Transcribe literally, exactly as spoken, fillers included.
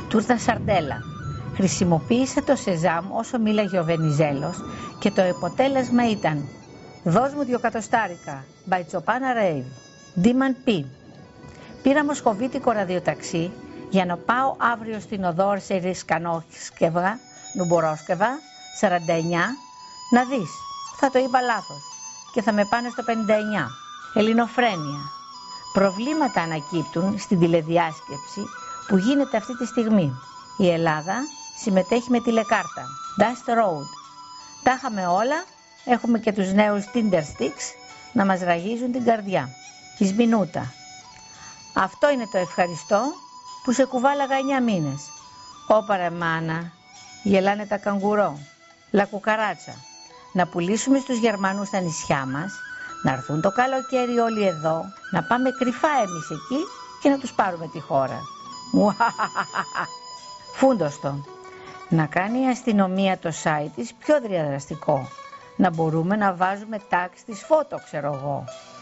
Τούρτα σαρντέλα. Χρησιμοποίησα το σεζάμ όσο μίλαγε ο Βενιζέλος και το αποτέλεσμα ήταν «Δώσ' μου δυο κατοστάρικα, μπαϊτσοπάνα ρέιβ». Ντίμαν πι. Πήρα μοσχοβίτικο ραδιοταξί για να πάω αύριο στην οδό Αρσερισκανόσκεβα, Νουμπορόσκεβα, σαράντα εννιά, να δεις, θα το είπα λάθος και θα με πάνε στο πενήντα εννιά. Ελληνοφρένεια. Προβλήματα ανακύπτουν στην τηλεδιάσκεψη που γίνεται αυτή τη στιγμή. Η Ελλάδα συμμετέχει με τηλεκάρτα. Dust Road. Τα είχαμε όλα, έχουμε και τους νέους Tinder Sticks να μας ραγίζουν την καρδιά. Εις μινούτα. Αυτό είναι το ευχαριστώ που σε κουβάλαγα εννιά μήνες. Όπαρε μάνα, γελάνε τα καγκουρό. Λακουκαράτσα. Να πουλήσουμε στους Γερμανούς τα νησιά μας, να έρθουν το καλοκαίρι όλοι εδώ, να πάμε κρυφά εμείς εκεί και να τους πάρουμε τη χώρα. Φούντοστο. Να κάνει η αστυνομία το site της πιο διαδραστικό. Να μπορούμε να βάζουμε τάξη της φώτο, ξέρω εγώ.